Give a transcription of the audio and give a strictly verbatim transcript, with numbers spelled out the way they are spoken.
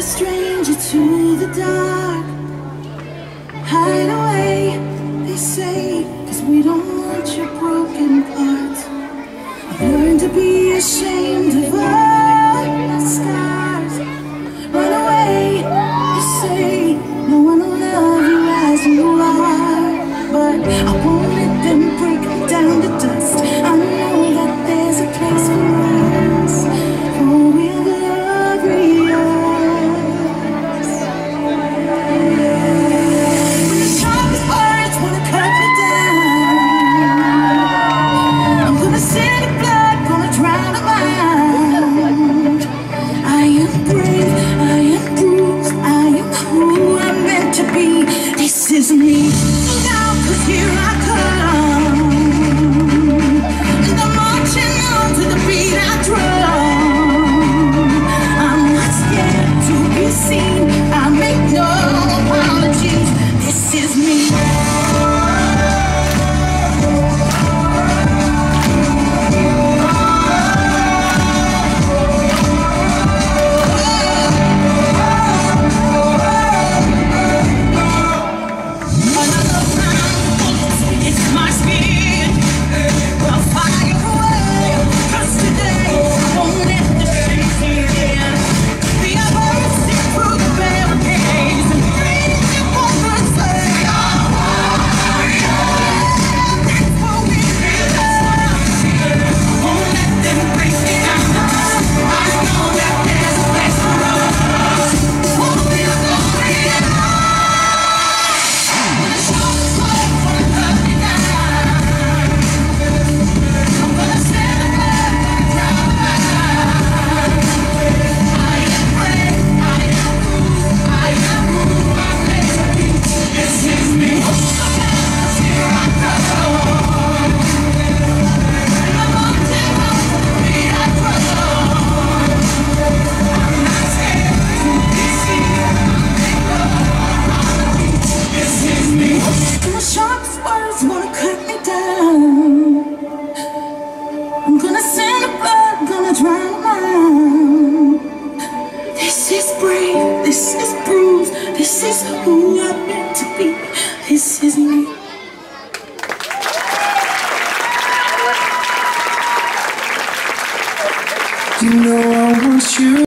a stranger to the dark. Hide away, they say, 'cause we don't want your broken parts. Learn to be ashamed of all your scars. Run away, they say, no one will love you as you are. But I won't let them break me down to dust. I know that there's a place for us, for we're glorious. When the sharpest words wanna cut me down, I'm gonna send the blood, gonna drown them out. I am brave, I am bruised, I am who I'm meant to be. This is me. Look out, 'cause here I come, and I'm marching on to the beat I drum. I'm not scared to be seen, I make no apologies. This is me. I'm gonna send the blood, gonna drown them out. This is brave, this is bruised, this is who I'm meant to be. This is me. You know I want you.